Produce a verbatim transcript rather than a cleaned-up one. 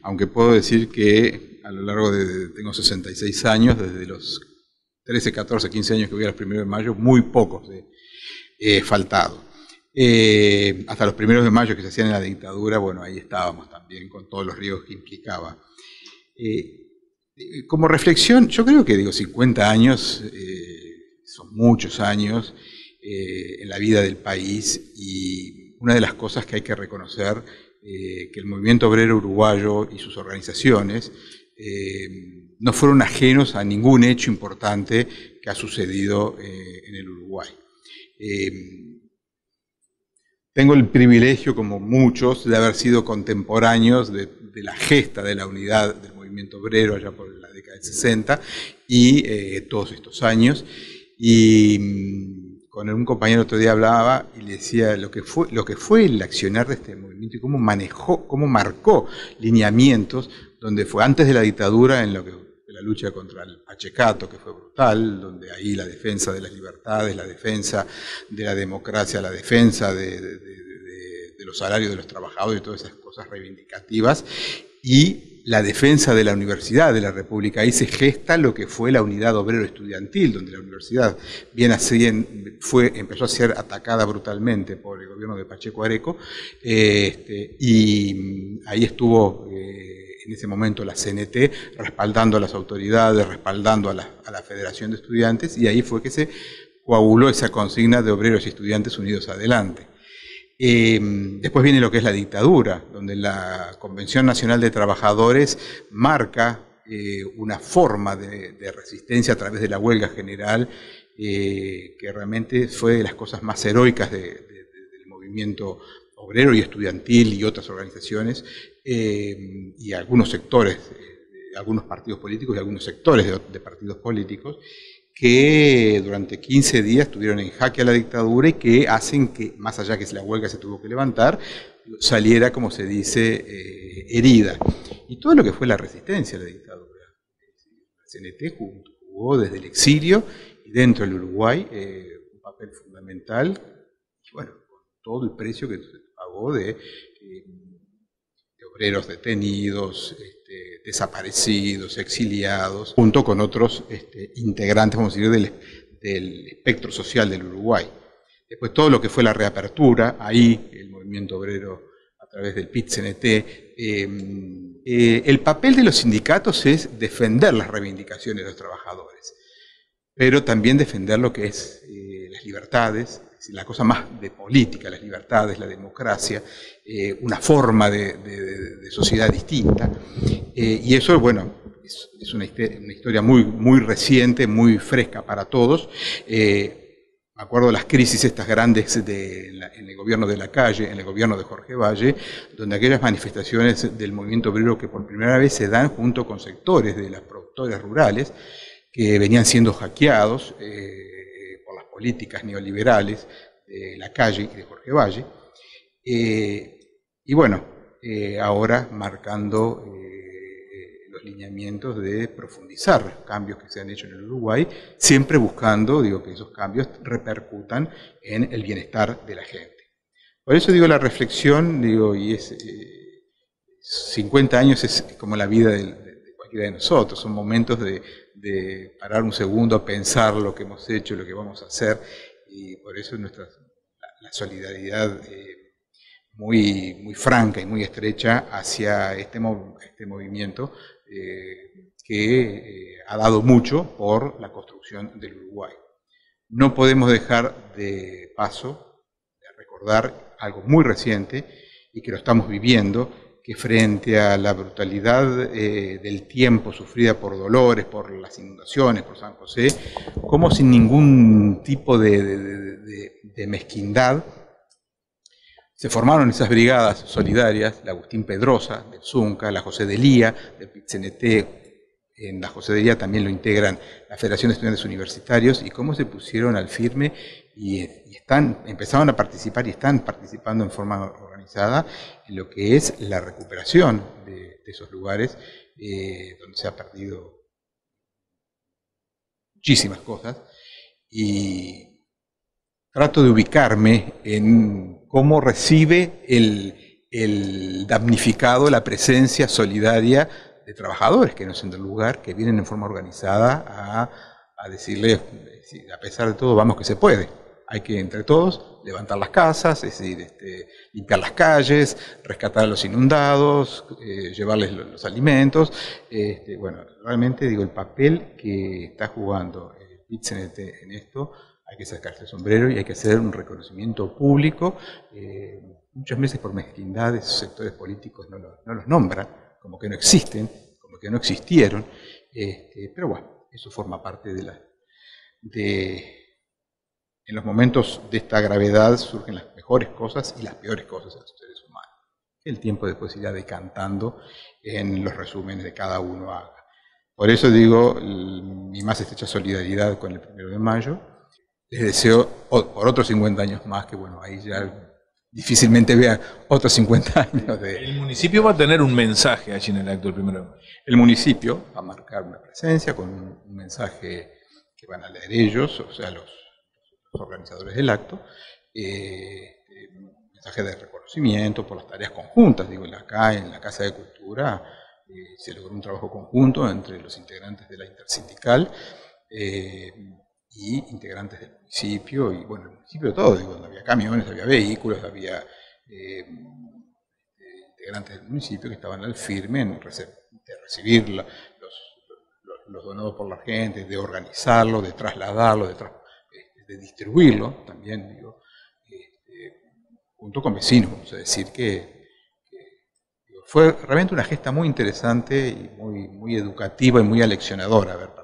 aunque puedo decir que a lo largo de, tengo sesenta y seis años, desde los trece, catorce, quince años que voy a los primeros de mayo, muy pocos he eh, faltado. Eh, hasta los primeros de mayo que se hacían en la dictadura, bueno, ahí estábamos también con todos los riesgos que implicaba. Eh, como reflexión, yo creo que digo cincuenta años, eh, son muchos años eh, en la vida del país, y una de las cosas que hay que reconocer, eh, que el movimiento obrero uruguayo y sus organizaciones eh, no fueron ajenos a ningún hecho importante que ha sucedido eh, en el Uruguay. Eh, tengo el privilegio, como muchos, de haber sido contemporáneos de, de la gesta de la unidad del movimiento obrero allá por la década del sesenta y eh, todos estos años. Y con un compañero otro día hablaba y le decía lo que fue, lo que fue el accionar de este movimiento y cómo manejó, cómo marcó lineamientos, donde fue antes de la dictadura en lo que la lucha contra el pachecato, que fue brutal, donde ahí la defensa de las libertades, la defensa de la democracia, la defensa de, de, de, de, de los salarios de los trabajadores y todas esas cosas reivindicativas, y la defensa de la universidad de la República. Ahí se gesta lo que fue la unidad obrero estudiantil, donde la universidad bien así fue, empezó a ser atacada brutalmente por el gobierno de Pacheco Areco, eh, este, y ahí estuvo eh, en ese momento la C N T respaldando a las autoridades, respaldando a la, a la Federación de Estudiantes, y ahí fue que se coaguló esa consigna de obreros y estudiantes unidos adelante. Eh, después viene lo que es la dictadura, donde la Convención Nacional de Trabajadores marca eh, una forma de, de resistencia a través de la huelga general, eh, que realmente fue de las cosas más heroicas de, de, de, del movimiento obrero y estudiantil y otras organizaciones, eh, y algunos sectores, eh, algunos partidos políticos y algunos sectores de, de partidos políticos, que durante quince días tuvieron en jaque a la dictadura y que hacen que, más allá que la huelga se tuvo que levantar, saliera, como se dice, eh, herida. Y todo lo que fue la resistencia a la dictadura. La C N T jugó desde el exilio y dentro del Uruguay eh, un papel fundamental, y bueno, con todo el precio que se pagó de, eh, de obreros detenidos, este, desaparecidos, exiliados, junto con otros este, integrantes, vamos a decir, del, del espectro social del Uruguay. Después todo lo que fue la reapertura, ahí el movimiento obrero a través del P I T C N T, eh, eh, el papel de los sindicatos es defender las reivindicaciones de los trabajadores, pero también defender lo que es eh, las libertades, la cosa más de política, las libertades, la democracia, eh, una forma de, de, de sociedad distinta. Eh, y eso, bueno, es, es una, una historia muy, muy reciente, muy fresca para todos. Eh, me acuerdo de las crisis estas grandes de, en, la, en el gobierno de Lacalle, en el gobierno de Jorge Valle, donde aquellas manifestaciones del movimiento obrero que por primera vez se dan junto con sectores de las productoras rurales, que venían siendo hackeados, eh, políticas neoliberales de Lacalle y de Jorge Valle, eh, y bueno, eh, ahora marcando eh, los lineamientos de profundizar los cambios que se han hecho en el Uruguay, siempre buscando, digo, que esos cambios repercutan en el bienestar de la gente. Por eso digo, la reflexión, digo, y es eh, cincuenta años es como la vida de, de cualquiera de nosotros, son momentos de de parar un segundo a pensar lo que hemos hecho, lo que vamos a hacer, y por eso nuestra, la, la solidaridad eh, muy, muy franca y muy estrecha hacia este, este movimiento eh, que eh, ha dado mucho por la construcción del Uruguay. No podemos dejar de paso de recordar algo muy reciente y que lo estamos viviendo, que frente a la brutalidad eh, del tiempo sufrida por Dolores, por las inundaciones, por San José, como sin ningún tipo de, de, de, de mezquindad, se formaron esas brigadas solidarias, la Agustín Pedrosa, del Zunca, la José de Lía, del P I T C N T, en la José de Lía también lo integran la Federación de Estudiantes Universitarios, y cómo se pusieron al firme y, y están, empezaron a participar y están participando en forma organizada en lo que es la recuperación de, de esos lugares eh, donde se ha perdido muchísimas cosas, y trato de ubicarme en cómo recibe el, el damnificado, la presencia solidaria de trabajadores que no son del lugar, que vienen en forma organizada a, a decirle, a pesar de todo, vamos que se puede. Hay que, entre todos, levantar las casas, es decir, este, limpiar las calles, rescatar a los inundados, eh, llevarles los, los alimentos. Este, bueno, realmente digo, el papel que está jugando el Pit-C N T en esto, hay que sacarse el sombrero y hay que hacer un reconocimiento público. Eh, muchas veces por mezquindad esos sectores políticos no, lo, no los nombran, como que no existen, como que no existieron. Este, pero bueno, eso forma parte de la... De, en los momentos de esta gravedad surgen las mejores cosas y las peores cosas de los seres humanos. El tiempo después irá decantando en los resúmenes de cada uno haga. Por eso digo, mi más estrecha solidaridad con el primero de mayo. Les deseo por otros cincuenta años más, que bueno, ahí ya difícilmente vea otros cincuenta años de... El municipio va a tener un mensaje allí en el acto del primero de mayo. El municipio va a marcar una presencia con un mensaje que van a leer ellos, o sea, los organizadores del acto, eh, un mensaje de reconocimiento por las tareas conjuntas. Digo, acá en la Casa de Cultura eh, se logró un trabajo conjunto entre los integrantes de la intersindical eh, y integrantes del municipio, y bueno, el municipio de todo, digo, había camiones, había vehículos, había eh, integrantes del municipio que estaban al firme en rece de recibir la, los, los, los donados por la gente, de organizarlo, de trasladarlo, de trasladarlo, de distribuirlo también, digo, este, junto con vecinos, vamos a decir que, que digo, fue realmente una gesta muy interesante y muy, muy educativa y muy aleccionadora, ¿verdad?